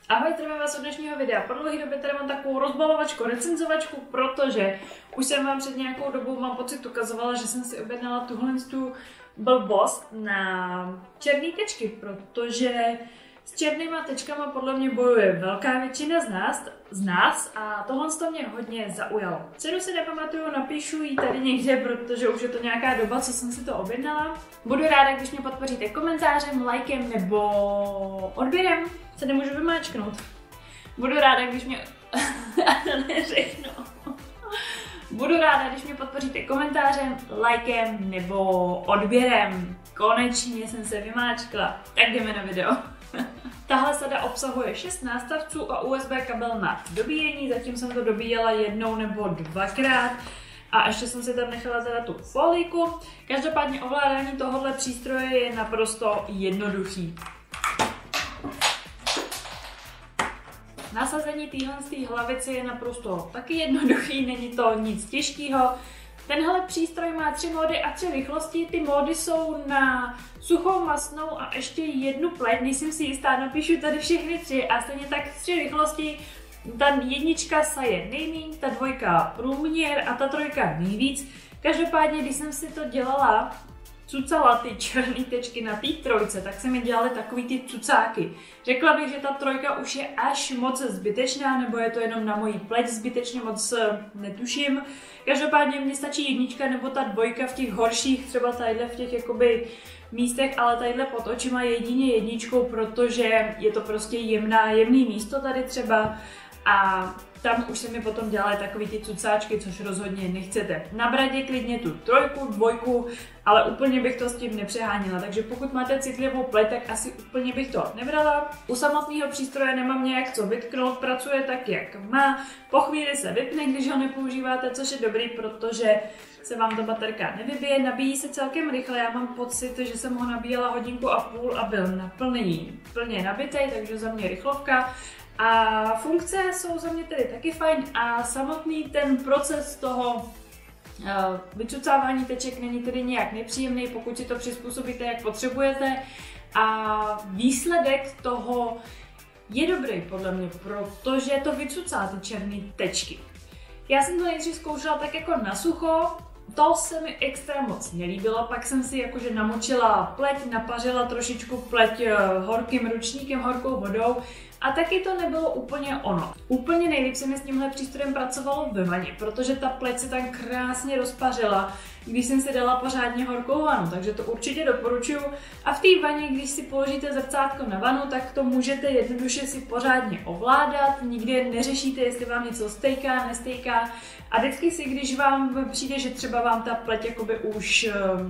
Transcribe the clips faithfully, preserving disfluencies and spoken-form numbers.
Ahoj, zdravím vás od dnešního videa. Po dlouhé době tady mám takovou rozbalovačku, recenzovačku, protože už jsem vám před nějakou dobou, mám pocit, ukazovala, že jsem si objednala tuhle tu blbost na černé tečky, protože s černýma tečkama podle mě bojuje velká většina z nás, z nás a tohle to mě hodně zaujalo. Cenu si nepamatuju, napíšu ji tady někde, protože už je to nějaká doba, co jsem si to objednala. Budu ráda, když mě podpoříte komentářem, lajkem nebo odběrem, se nemůžu vymáčknout. Budu ráda, když mě... to neřeknu. Budu ráda, když mě podpoříte komentářem, lajkem nebo odběrem. Konečně jsem se vymáčkla. Tak jdeme na video. Tahle sada obsahuje šest nástavců a U S B kabel na dobíjení, zatím jsem to dobíjela jednou nebo dvakrát a ještě jsem si tam nechala teda tu folíku. Každopádně ovládání tohohle přístroje je naprosto jednoduchý. Nasazení téhle hlavice je naprosto taky jednoduchý, není to nic těžkého. Tenhle přístroj má tři módy a tři rychlosti. Ty módy jsou na suchou, masnou a ještě jednu pleť. Nejsem si jistá, napíšu tady všechny tři a stejně tak tři rychlosti. Ta jednička saje nejméně, ta dvojka průměr a ta trojka nejvíc. Každopádně, když jsem si to dělala, cucala ty černé tečky na té trojce, tak se mi dělaly takový ty cucáky. Řekla bych, že ta trojka už je až moc zbytečná, nebo je to jenom na mojí pleť zbytečně moc, netuším. Každopádně mně stačí jednička nebo ta dvojka v těch horších, třeba tadyhle v těch jakoby místech, ale tadyhle pod očima jedině jedničkou, protože je to prostě jemná, jemný místo tady třeba a tam už se mi potom dělaly takový ty cucáčky, což rozhodně nechcete. Na bradě klidně tu trojku, dvojku, ale úplně bych to s tím nepřehánila, takže pokud máte citlivou pleť, tak asi úplně bych to nebrala. U samotného přístroje nemám nějak co vytknout, pracuje tak, jak má. Po chvíli se vypne, když ho nepoužíváte, což je dobrý, protože se vám ta baterka nevybije. Nabíjí se celkem rychle, já mám pocit, že jsem ho nabíjela hodinku a půl a byl naplněný, plně nabitý, takže za mě rychlovka. A funkce jsou za mě tedy taky fajn a samotný ten proces toho uh, vycucávání teček není tedy nějak nepříjemný, pokud si to přizpůsobíte, jak potřebujete. A výsledek toho je dobrý podle mě, protože to vycucá ty černé tečky. Já jsem to nejdřív zkoušela tak jako na sucho, to se mi extra moc nelíbilo, pak jsem si jakože namočila pleť, napařila trošičku pleť horkým ručníkem, horkou vodou a taky to nebylo úplně ono. Úplně nejlíp se mi s tímhle přístrojem pracovalo ve vaně, protože ta pleť se tam krásně rozpařila, když jsem si dala pořádně horkou vanu, takže to určitě doporučuju. A v té vaně, když si položíte zrcátko na vanu, tak to můžete jednoduše si pořádně ovládat, nikdy neřešíte, jestli vám něco stejká, nestejká. A vždycky si, když vám přijde, že třeba vám ta pleť jakoby už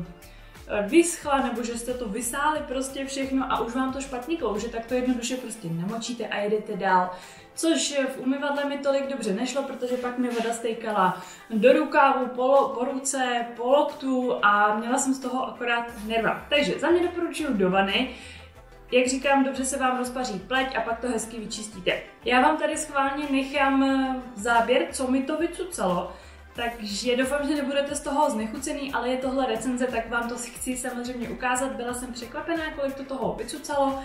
vyschla, nebo že jste to vysáli prostě všechno a už vám to špatně klouže, tak to jednoduše prostě namočíte a jedete dál. Což v umyvadle mi tolik dobře nešlo, protože pak mi voda stejkala do rukávu, po, po ruce, po loktu a měla jsem z toho akorát nerva. Takže za mě doporučuju do vany. Jak říkám, dobře se vám rozpaří pleť a pak to hezky vyčistíte. Já vám tady schválně nechám záběr, co mi to vycucalo. Takže doufám, že nebudete z toho znechucený, ale je tohle recenze, tak vám to chci samozřejmě ukázat. Byla jsem překvapená, kolik to toho vycucalo.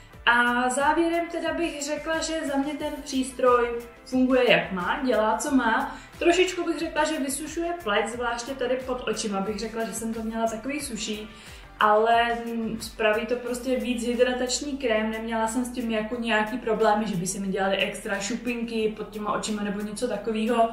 A závěrem teda bych řekla, že za mě ten přístroj funguje jak má, dělá co má. Trošičku bych řekla, že vysušuje pleť, zvláště tady pod očima bych řekla, že jsem to měla takový suší. Ale spraví to prostě víc hydratační krém, neměla jsem s tím jako nějaký problémy, že by se mi dělaly extra šupinky pod těma očima nebo něco takového.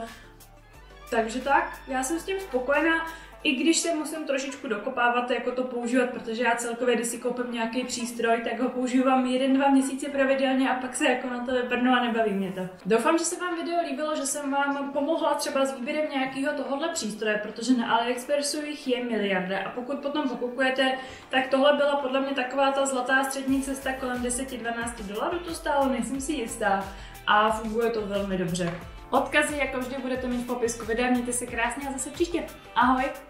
Takže tak, já jsem s tím spokojená, i když se musím trošičku dokopávat, jako to používat, protože já celkově, když si koupím nějaký přístroj, tak ho používám jeden, dva měsíce pravidelně a pak se jako na to vyprdnu a nebaví mě to. Doufám, že se vám video líbilo, že jsem vám pomohla třeba s výběrem nějakého tohohle přístroje, protože na AliExpressu jich je miliarda a pokud potom pokukujete, tak tohle byla podle mě taková ta zlatá střední cesta kolem deset dvanáct dolarů to stálo, nejsem si jistá a funguje to velmi dobře. Odkazy jako vždy budete mít v popisku videa, mějte se krásně a zase příště. Ahoj!